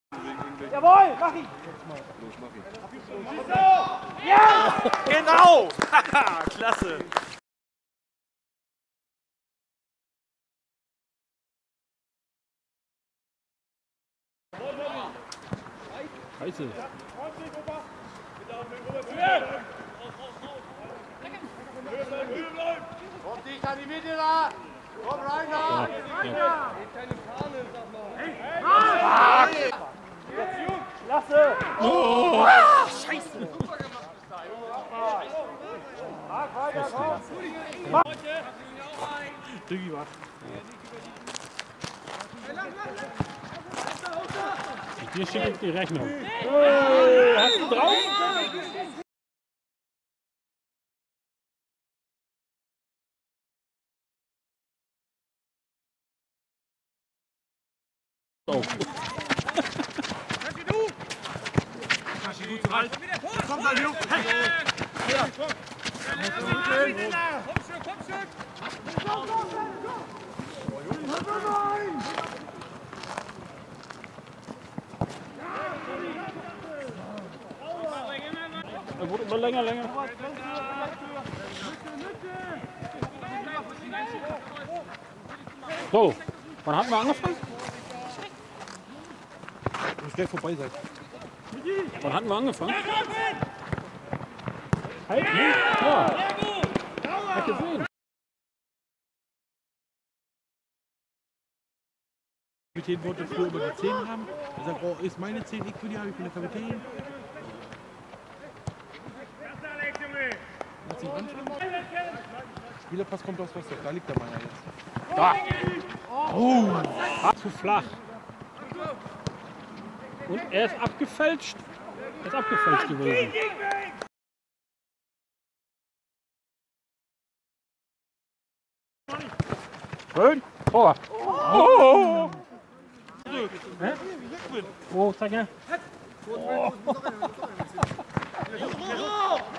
Jawohl, mach ihn! Los, mach ihn. Ja! Genau! Klasse! Scheiße. Komm dich an die Mitte da! Komm rein da! Klasse! Oh, Scheiße! Mach weiter, komm! Diggi, was? Dir schicke ich die Rechnung. Hast du drauf? Oh. Komm dann, Junge! Hey! Er wurde immer länger. So, wann hatten wir angefangen? Wenn ihr schnell vorbei seid. Wann hatten wir angefangen? Halt, ja. Hab gesehen. Der Kapitän wollte früher über die 10 haben. Er sagt, oh, ist meine 10, ich will die haben, ich bin der Kapitän. Lass ihn anschauen. Spielerpass kommt aus Rostock, da liegt der Meier jetzt. Da. Oh, zu flach. Und er ist abgefälscht. Er ist abgefälscht gewesen. Schön. Tor. Oh. Hä? Wo, zeig her. Oh.